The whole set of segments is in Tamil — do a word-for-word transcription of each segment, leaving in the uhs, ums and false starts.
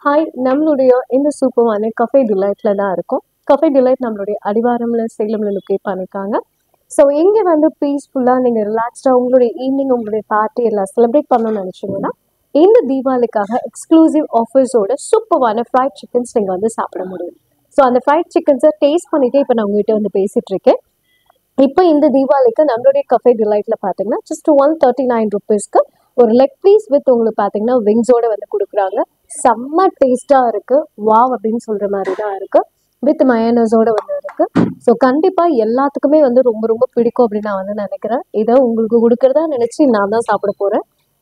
ஹாய், நம்மளுடைய இந்த சூப்பரான கஃபே டிலைட்ல தான் இருக்கும். கஃபே டிலைட் நம்மளுடைய அடிவாரம்ல சேலம்ல லொக்கேட் பண்ணியிருக்காங்க. ஸோ இங்கே வந்து பீஸ்ஃபுல்லாக நீங்கள் ரிலாக்ஸ்டாக உங்களுடைய ஈவினிங் உங்களுடைய பார்ட்டி எல்லாம் செலிப்ரேட் பண்ணணும்னு நினச்சிங்கன்னா இந்த தீபாவளிக்காக எக்ஸ்க்ளூசிவ் ஆஃபர்ஸோட சூப்பரான ஃப்ரைட் சிக்கன்ஸ் நீங்கள் வந்து சாப்பிட முடியும். ஸோ அந்த ஃப்ரைட் சிக்கன்ஸை டேஸ்ட் பண்ணிவிட்டு இப்போ நான் உங்கள்கிட்ட வந்து பேசிகிட்டு இருக்கேன். இப்போ இந்த தீபாவளிக்கு நம்மளுடைய கஃபே டிலைட்டில் பார்த்தீங்கன்னா ஜஸ்ட் ஒன் தேர்ட்டி நைன் ருபீஸ்க்கு ஒரு லெக் பீஸ் வித் உங்களுக்கு பார்த்தீங்கன்னா விங்ஸோடு வந்து கொடுக்குறாங்க. செம்ம டேஸ்ட்டாக இருக்குது, வாவ் அப்படின்னு சொல்கிற மாதிரி தான் இருக்குது. வித் மயோனைஸோடு வந்து இருக்குது. ஸோ கண்டிப்பாக எல்லாத்துக்குமே வந்து ரொம்ப ரொம்ப பிடிக்கும் அப்படின்னு நான் வந்து நினைக்கிறேன். இதை உங்களுக்கு கொடுக்குறதா நினச்சி நான் தான் சாப்பிட போகிறேன்.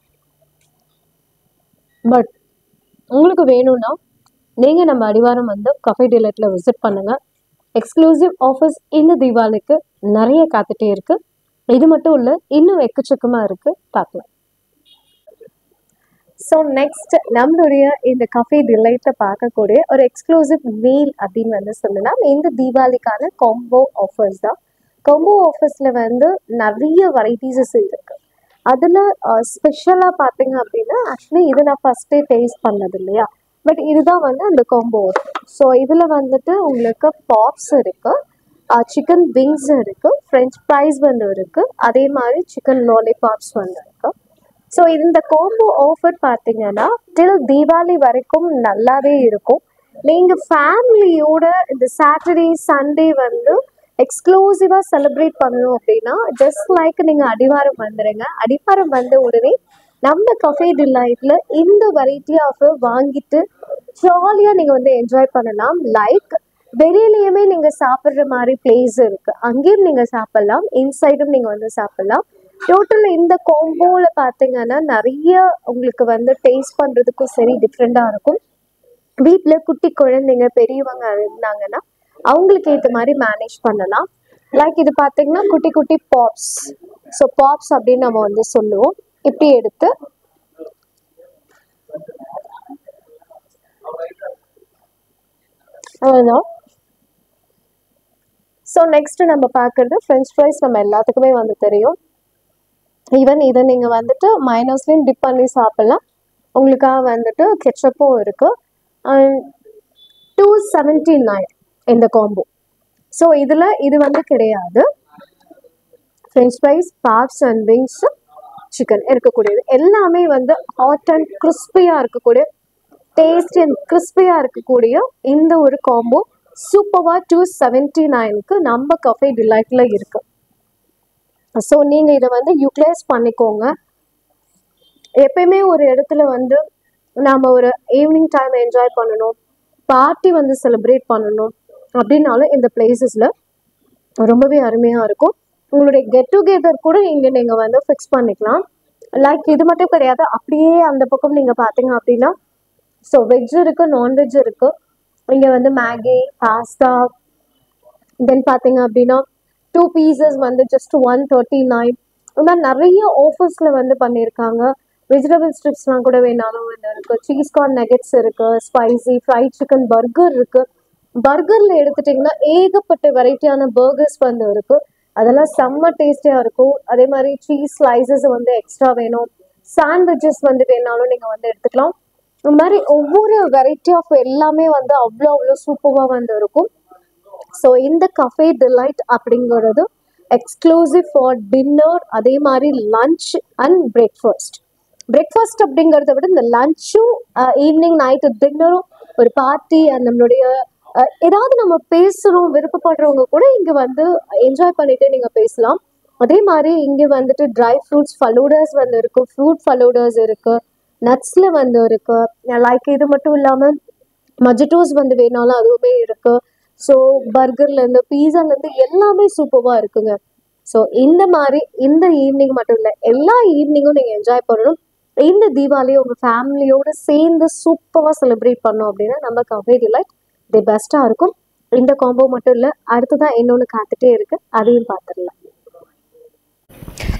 பட் உங்களுக்கு வேணும்னா நீங்கள் நம்ம அடிவாரம் வந்து கஃபே டிலைட்டில் விசிட் பண்ணுங்கள். எக்ஸ்க்ளூசிவ் ஆஃபர்ஸ் இந்த தீபாவளிக்கு நிறைய காத்துட்டே இருக்குது. இது மட்டும் இல்லை, இன்னும் எக்கச்சக்கமாக இருக்குது, பார்க்கலாம். ஸோ நெக்ஸ்ட் நம்மளுடைய இந்த கஃபே டிலைட்டை பார்க்கக்கூடிய ஒரு எக்ஸ்க்ளூசிவ் மீல் அப்படின்னு வந்து சொல்லலாம். இந்த தீபாவளிக்கான காம்போ ஆஃபர்ஸ் தான். காம்போ ஆஃபர்ஸில் வந்து நிறைய வெரைட்டிஸஸ் இருக்குது. அதில் ஸ்பெஷலாக பார்த்தீங்க அப்படின்னா ஆக்சுவலி இது நான் ஃபஸ்ட்டே டேஸ்ட் பண்ணது இல்லையா, பட் இதுதான் வந்து அந்த காம்போ ஆஃபர். ஸோ இதில் வந்துட்டு உங்களுக்கு பாப்ஸ் இருக்குது, சிக்கன் விங்ஸ் இருக்குது, ஃப்ரெஞ்ச் ஃப்ரைஸ் வந்து இருக்குது, அதே மாதிரி சிக்கன் லாலிபாப்ஸ் வந்து இருக்குது. ஸோ இந்த காம்போ ஆஃபர் பார்த்தீங்கன்னா டில் தீபாவளி வரைக்கும் நல்லாவே இருக்கும். நீங்கள் ஃபேமிலியோட இந்த சாட்டர்டே சண்டே வந்து எக்ஸ்க்ளூசிவாக செலிப்ரேட் பண்ணணும் அப்படின்னா ஜஸ்ட் லைக் நீங்கள் அடிவாரம் வந்துடுங்க. அடிவாரம் வந்த உடனே நம்ம கஃபே டிலைட்டில் இந்த வெரைட்டி ஆஃபர் வாங்கிட்டு ஜாலியாக நீங்கள் வந்து என்ஜாய் பண்ணலாம். லைக் வெளியிலையுமே நீங்கள் சாப்பிட்ற மாதிரி பிளேஸ் இருக்குது, அங்கேயும் நீங்கள் சாப்பிட்லாம், இன்சைடும் நீங்கள் வந்து சாப்பிட்லாம். டோட்டல் இந்த காம்போவில் பார்த்தீங்கன்னா நிறைய உங்களுக்கு வந்து டேஸ்ட் பண்ணுறதுக்கும் சரி டிஃப்ரெண்ட்டாக இருக்கும். வீட்டில் குட்டி குழந்தைங்க பெரியவங்க இருந்தாங்கன்னா அவங்களுக்கு ஏற்ற மாதிரி மேனேஜ் பண்ணலாம். லைக் இது பார்த்தீங்கன்னா குட்டி குட்டி பாப்ஸ். ஸோ பாப்ஸ் அப்படின்னு நம்ம வந்து சொல்லுவோம். இப்படி எடுத்து அவ்வளோதான். ஸோ நெக்ஸ்ட் நம்ம பார்க்குறது ஃப்ரெஞ்ச் ஃப்ரைஸ். நம்ம எல்லாத்துக்குமே வந்து தெரியும். ஈவன் இதை நீங்கள் வந்துட்டு மைனஸ்லையும் டிப் பண்ணி சாப்பிட்லாம். உங்களுக்காக வந்துட்டு கெச்சப்பும் இருக்குது. அண்ட் டூ செவன்ட்டி நைன் இந்த காம்போ. ஸோ இதில் இது வந்து கிடையாது. French fries, pops and wings, chicken இருக்கக்கூடியது எல்லாமே வந்து ஹாட் அண்ட் கிறிஸ்பியாக இருக்கக்கூடிய, டேஸ்டி அண்ட் கிறிஸ்பியாக இருக்கக்கூடிய இந்த ஒரு காம்போ சூப்பராக டூ செவன்ட்டி நைனுக்கு நம்ம கஃபே டிலைட்டில் இருக்குது. ஸோ நீங்கள் இதை வந்து யூட்டிலைஸ் பண்ணிக்கோங்க. எப்பயுமே ஒரு இடத்துல வந்து நாம் ஒரு ஈவினிங் டைம் என்ஜாய் பண்ணணும், பார்ட்டி வந்து செலிப்ரேட் பண்ணணும் அப்படின்னாலும் இந்த பிளேசஸில் ரொம்பவே அருமையாக இருக்கும். உங்களுடைய கெட் டுகெதர் கூட இங்கே நீங்கள் வந்து ஃபிக்ஸ் பண்ணிக்கலாம். லைக் இது மட்டும் கிடையாது, அப்படியே அந்த பக்கம் நீங்கள் பார்த்தீங்க அப்படின்னா ஸோ வெஜ் இருக்குது, நான்வெஜ் இருக்குது. இங்கே வந்து மேகி, பாஸ்தா, தென் பார்த்தீங்க அப்படின்னா டூ பீசஸ் வந்து ஜஸ்ட் ஒன் தேர்ட்டி நைன். இந்த மாதிரி நிறைய ஆஃபர்ஸில் வந்து பண்ணியிருக்காங்க. வெஜிடபிள் ஸ்ட்ரிப்ஸ்லாம் கூட வேணாலும் வந்து இருக்குது. சீஸ் கார்ன் நெகட்ஸ் இருக்குது, ஸ்பைசி ஃப்ரைட் சிக்கன் பர்கர் இருக்குது. பர்கரில் எடுத்துட்டிங்கன்னா ஏகப்பட்ட வெரைட்டியான பர்கர்ஸ் வந்து இருக்குது. அதெல்லாம் செம்ம டேஸ்டியாக இருக்கும். அதே மாதிரி சீஸ் ஸ்லைசஸ் வந்து எக்ஸ்ட்ரா வேணும், சாண்ட்விச்சஸ் வந்து வேணாலும் நீங்கள் வந்து எடுத்துக்கலாம். இந்த மாதிரி ஒவ்வொரு வெரைட்டி ஆஃப் எல்லாமே வந்து அவ்வளோ அவ்வளோ சூப்பராக வந்து இருக்கும். ஸோ இந்த கஃபே டிலைட் அப்படிங்கிறது எக்ஸ்க்ளூசிவ் ஃபார் டின்னர், அதே மாதிரி லன்ச் அண்ட் பிரேக்ஃபாஸ்ட். பிரேக்ஃபாஸ்ட் அப்படிங்கிறத விட இந்த லன்ச்சும் ஈவினிங் நைட்டு டின்னரும் ஒரு பார்ட்டி அண்ட் நம்மளுடைய ஏதாவது நம்ம பேசணும் விருப்பப்படுறவங்க கூட இங்கே வந்து என்ஜாய் பண்ணிட்டு நீங்கள் பேசலாம். அதே மாதிரி இங்கே வந்துட்டு ட்ரை ஃப்ரூட்ஸ் ஃபலூடாஸ் வந்து இருக்குது, ஃப்ரூட் ஃபலூடாஸ் இருக்குது, நட்ஸில் வந்து இருக்குது. லைக் இது மட்டும் இல்லாமல் மஜிட்டோஸ் வந்து வேணாலும் அதுவுமே இருக்குது. ஸோ பர்கர்லேருந்து பீஸாலேருந்து எல்லாமே சூப்பராக இருக்குங்க. ஸோ இந்த மாதிரி இந்த ஈவினிங் மட்டும் இல்லை, எல்லா ஈவினிங்கும் நீங்கள் என்ஜாய் பண்ணணும். இந்த தீபாவளியை உங்கள் ஃபேமிலியோடு சேர்ந்து சூப்பராக செலிப்ரேட் பண்ணோம் அப்படின்னா நம்ம கஃபே டிலைட் தி பெஸ்ட்டாக இருக்கும். இந்த காம்போ மட்டும் இல்லை, அடுத்ததான் இன்னொன்று காத்துட்டே இருக்குது, அதையும் பார்த்துடலாம்.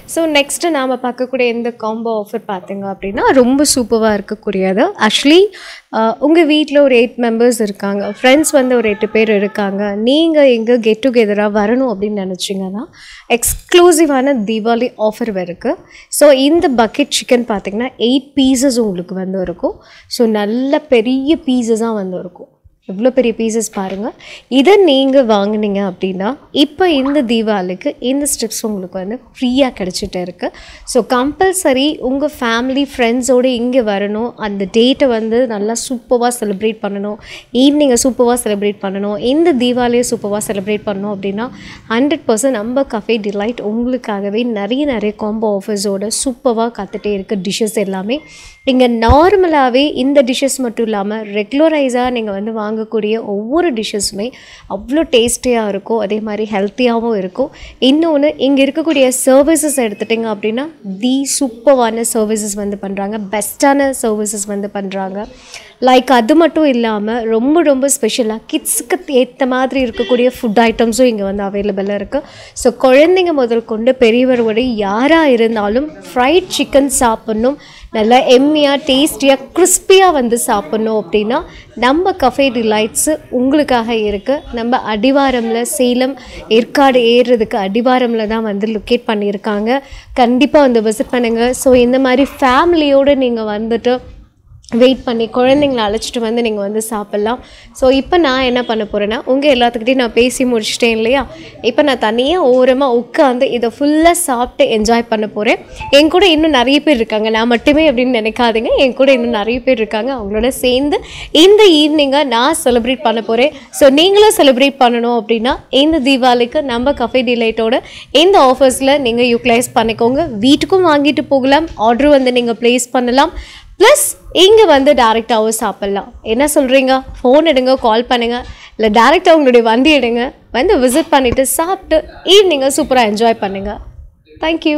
ஸோ நெக்ஸ்ட்டு நாம் பார்க்கக்கூடிய இந்த காம்போ ஆஃபர் பார்த்திங்க அப்படின்னா ரொம்ப சூப்பராக இருக்கக்கூடியது. ஆக்சுவலி உங்கள் வீட்டில் ஒரு எயிட் மெம்பர்ஸ் இருக்காங்க, ஃப்ரெண்ட்ஸ் வந்து ஒரு எட்டு பேர் இருக்காங்க, நீங்கள் எங்கே கெட் டுகெதராக வரணும் அப்படின்னு நினச்சிங்கன்னா எக்ஸ்க்ளூசிவான தீபாவளி ஆஃபர் இருக்குது. ஸோ இந்த பக்கெட் சிக்கன் பார்த்திங்கன்னா எயிட் பீசஸ் உங்களுக்கு வந்து இருக்கும். ஸோ நல்ல பெரிய பீசஸாக வந்து இருக்கும். எவ்வளோ பெரிய பீசஸ் பாருங்கள். இதை நீங்கள் வாங்கினீங்க அப்படின்னா இப்போ இந்த தீபாவளிக்கு இந்த ஸ்ட்ரிப்ஸ் உங்களுக்கு வந்து ஃப்ரீயாக கிடச்சிட்டு இருக்குது. ஸோ கம்பல்சரி உங்கள் ஃபேமிலி ஃப்ரெண்ட்ஸோடு இங்கே வரணும், அந்த டேட்டை வந்து நல்லா சூப்பராக செலிப்ரேட் பண்ணணும், ஈவினிங்கை சூப்பராக செலிப்ரேட் பண்ணணும், இந்த தீபாவளியை சூப்பராக செலிப்ரேட் பண்ணணும் அப்படின்னா ஹண்ட்ரட் பர்சன்ட் நம்ம கஃபே டிலைட் உங்களுக்காகவே நிறைய நிறைய காம்போ ஆஃபர்ஸோடு சூப்பராக காத்துட்டே இருக்குது. டிஷ்ஷஸ் எல்லாமே இங்கே நார்மலாகவே இந்த டிஷ்ஷஸ் மட்டும் இல்லாமல் ரெகுலரைஸாக நீங்கள் வந்து வாங்கக்கூடிய ஒவ்வொரு டிஷ்ஷஸுமே அவ்வளோ டேஸ்டியாக இருக்கும், அதே மாதிரி ஹெல்த்தியாகவும் இருக்கும். இன்னொன்று இங்கே இருக்கக்கூடிய சர்வீசஸ் எடுத்துட்டிங்க அப்படின்னா தி சூப்பரான சர்வீசஸ் வந்து பண்ணுறாங்க, பெஸ்ட்டான சர்வீசஸ் வந்து பண்ணுறாங்க. லைக் அது மட்டும் இல்லாமல் ரொம்ப ரொம்ப ஸ்பெஷலாக கிட்ஸுக்கு ஏற்ற மாதிரி இருக்கக்கூடிய ஃபுட் ஐட்டம்ஸும் இங்கே வந்து அவைலபிளாக இருக்குது. ஸோ குழந்தைங்க முதல் கொண்டு பெரியவரோட யாராக இருந்தாலும் ஃப்ரைட் சிக்கன் சாப்பிட்ணும், நல்லா எம்மியாக டேஸ்டியாக கிறிஸ்பியாக வந்து சாப்பிட்ணும் அப்படின்னா நம்ம கஃபே டிலைட்ஸு உங்களுக்காக இருக்குது. நம்ம அடிவாரமில் சேலம் ஏற்காடு ஏறுறதுக்கு அடிவாரமில் தான் வந்து லொக்கேட் பண்ணியிருக்காங்க. கண்டிப்பாக வந்து விசிட் பண்ணுங்கள். ஸோ இந்த மாதிரி ஃபேமிலியோடு நீங்கள் வந்துட்டு வெயிட் பண்ணி குழந்தைங்கள அழைச்சிட்டு வந்து நீங்கள் வந்து சாப்பிட்லாம். ஸோ இப்போ நான் என்ன பண்ண போகிறேன்னா உங்கள் எல்லாத்துக்கிட்டையும் நான் பேசி முடிச்சிட்டேன் இல்லையா, இப்போ நான் தனியாக ஓரமாக உட்காந்து இதை ஃபுல்லாக சாப்பிட்டு என்ஜாய் பண்ண போகிறேன். என் கூட இன்னும் நிறைய பேர் இருக்காங்க, நான் மட்டுமே அப்படின்னு நினைக்காதீங்க, என் கூட இன்னும் நிறைய பேர் இருக்காங்க. அவங்களோட சேர்ந்து இந்த ஈவினிங்கை நான் செலிப்ரேட் பண்ண போகிறேன். ஸோ நீங்களும் செலிப்ரேட் பண்ணணும் அப்படின்னா இந்த தீபாவளிக்கு நம்ம கஃபே டிலைட்டோட இந்த ஆஃபர்ஸில் நீங்கள் யூட்டிலைஸ் பண்ணிக்கோங்க. வீட்டுக்கும் வாங்கிட்டு போகலாம், ஆர்டர் வந்து நீங்கள் ப்ளேஸ் பண்ணலாம், ப்ளஸ் இங்கே வந்து டேரெக்டாகவும் சாப்பிட்லாம். என்ன சொல்கிறீங்க? ஃபோன் எடுங்க, கால் பண்ணுங்கள், இல்லை டேரெக்டாக உங்களுடைய வண்டி எடுங்க, வந்து விசிட் பண்ணிவிட்டு சாப்பிட்டு ஈவினிங்கை சூப்பராக என்ஜாய் பண்ணுங்கள். தேங்க்யூ.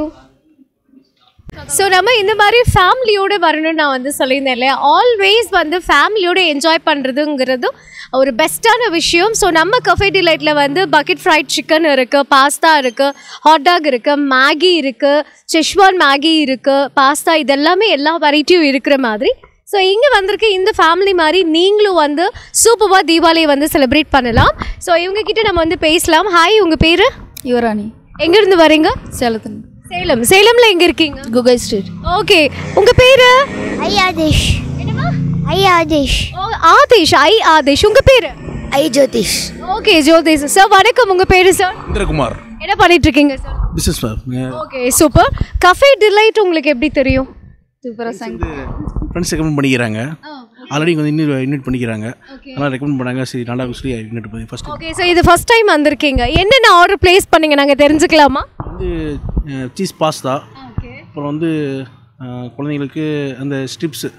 ஸோ நம்ம இந்த மாதிரி ஃபேமிலியோடு வரணும்னு நான் வந்து சொல்லியிருந்தேன் இல்லையா, ஆல்வேஸ் வந்து ஃபேமிலியோடு என்ஜாய் பண்ணுறதுங்கிறது ஒரு பெஸ்ட்டான விஷயம். ஸோ நம்ம கஃபே டிலைட்டில் வந்து பக்கெட் ஃப்ரைட் சிக்கன் இருக்குது, பாஸ்தா இருக்குது, ஹாட்டாக் இருக்குது, மேகி இருக்குது, செஷ்வான் மேகி இருக்குது, பாஸ்தா, இதெல்லாமே எல்லா வெரைட்டியும் இருக்கிற மாதிரி. ஸோ இங்கே வந்திருக்க இந்த ஃபேமிலி மாதிரி நீங்களும் வந்து சூப்பராக தீபாவளியை வந்து செலிப்ரேட் பண்ணலாம். ஸோ இவங்ககிட்ட நம்ம வந்து பேசலாம். ஹாய், உங்கள் பேர்? யுவராணி. எங்கேருந்து வரீங்க? சேலத்தில். சேலம். சேலமில் எங்கே இருக்கீங்க? குகை ஸ்ட்ரீட். ஓகே, உங்கள் பேர்? ஐ ஆதேஷ். என்னமா? ஐ ஆதேஷ். ஓ, ஆதேஷ். ஐ ஆதேஷ். உங்கள் பேர்? I Jyothish. Okay, Jyothish sir. வணக்கம், உங்கள் பேர் சார்? இந்திரகுமார். என்ன பண்ணிட்டு இருக்கீங்க sir? Business ma'am. Okay, super. Cafe delight உங்களுக்கு எப்படி தெரியும்? சூப்பராக சாங் ஃப்ரெண்ட்ஸ் ரெக்கமெண்ட் பண்ணிக்கிறாங்க, ஆல்ரெடி வந்து இன்னும் இன்வைட் பண்ணிக்கிறாங்க, அதனால் ரெக்கமெண்ட் பண்ணாங்க. சரி, நல்லா சொல்லி இன்வைட் பண்ணி ஃபஸ்ட். ஓகே, ஸோ இது ஃபஸ்ட் டைம் வந்திருக்கீங்க. என்னென்ன ஆர்டர் ப்ளேஸ் பண்ணீங்க, நாங்கள் தெரிஞ்சுக்கலாமா? வந்து சீஸ் பாஸ்தா, அப்புறம் வந்து குழந்தைங்களுக்கு அந்த ஸ்ட்ரிப்ஸு,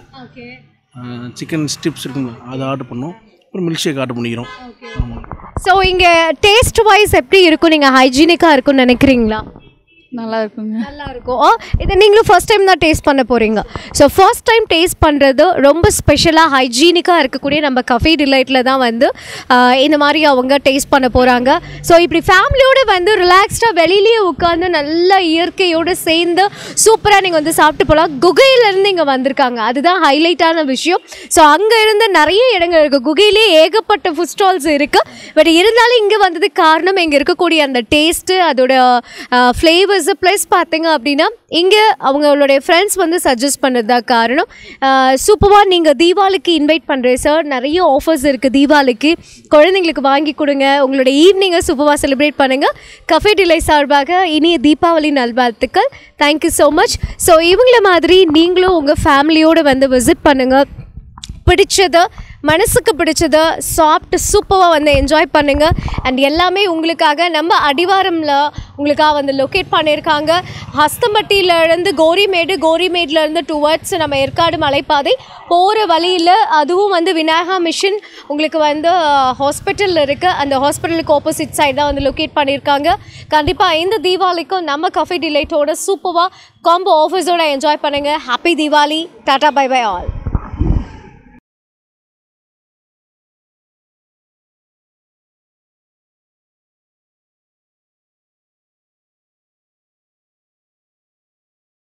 சிக்கன் ஸ்ட்ரிப்ஸ் இருக்குங்க, அதை ஆர்டர் பண்ணோம். அப்புறம் மில்க் ஷேக் ஆர்டர் பண்ணிக்கிறோம். ஆமாம். ஸோ இங்கே டேஸ்ட் வைஸ் எப்படி இருக்கும்? நீங்கள் ஹைஜீனிக்காக இருக்கும்னு நினைக்கிறீங்களா? நல்லா இருக்குங்க. நல்லா இருக்கும். இதை நீங்களும் ஃபர்ஸ்ட் டைம் தான் டேஸ்ட் பண்ண போகிறீங்க. ஸோ ஃபர்ஸ்ட் டைம் டேஸ்ட் பண்ணுறது ரொம்ப ஸ்பெஷலாக ஹைஜீனிக்காக இருக்கக்கூடிய நம்ம கஃபே டிலைட்டில் தான் வந்து இந்த மாதிரி அவங்க டேஸ்ட் பண்ண போகிறாங்க. ஸோ இப்படி ஃபேமிலியோடு வந்து ரிலாக்ஸ்டாக வெளியிலேயே உட்காந்து நல்ல இயற்கையோடு சேர்ந்து சூப்பராக நீங்கள் வந்து சாப்பிட்டு போகலாம். குகையிலேருந்து இங்கே வந்திருக்காங்க, அதுதான் ஹைலைட்டான விஷயம். ஸோ அங்கே இருந்து நிறைய இடங்கள் இருக்குது, குகையிலேயே ஏகப்பட்ட ஃபுட் ஸ்டால்ஸ் இருக்குது. பட் இருந்தாலும் இங்கே வந்ததுக்கு காரணம் இங்கே இருக்கக்கூடிய அந்த டேஸ்ட்டு, அதோட ஃப்ளேவர் ப்ளஸ் பார்த்தீங்க அப்படின்னா இங்கே அவங்களுடைய ஃப்ரெண்ட்ஸ் வந்து சஜஸ்ட் பண்ணது தான் காரணம். சூப்பராக நீங்கள் தீபாவளிக்கு இன்வைட் பண்ணுறேன் சார், நிறைய ஆஃபர்ஸ் இருக்குது தீபாவளிக்கு, குழந்தைங்களுக்கு வாங்கி கொடுங்க, உங்களுடைய ஈவினிங்கை சூப்பராக செலிப்ரேட் பண்ணுங்கள். கஃபே டிலை சார்பாக இனிய தீபாவளி நல்வாழ்த்துக்கள். Thank you so much. ஸோ இவங்கள மாதிரி நீங்களும் உங்கள் ஃபேமிலியோடு வந்து விசிட் பண்ணுங்கள். பிடிச்சதை, மனசுக்கு பிடிச்சதை சாப்பிட்டு சூப்பராக வந்து என்ஜாய் பண்ணுங்கள். அண்ட் எல்லாமே உங்களுக்காக நம்ம அடிவாரமில் உங்களுக்காக வந்து லொக்கேட் பண்ணியிருக்காங்க. ஹஸ்தம்பட்டியிலேருந்து கோரிமேடு, கோரிமேட்லேருந்து டுவர்ட்ஸ் நம்ம ஏற்காடு மலைப்பாதை போகிற வழியில், அதுவும் வந்து விநாயகா மிஷன் உங்களுக்கு வந்து ஹாஸ்பிட்டல் இருக்குது, அந்த ஹாஸ்பிட்டலுக்கு ஆப்போசிட் சைடு தான் வந்து லொக்கேட் பண்ணியிருக்காங்க. கண்டிப்பாக இந்த தீபாவளிக்கும் நம்ம கஃபே டிலைட்டோட சூப்பராக காம்போ ஆஃபர்ஸோடு என்ஜாய் பண்ணுங்கள். Happy Diwali. Tata, bye bye all.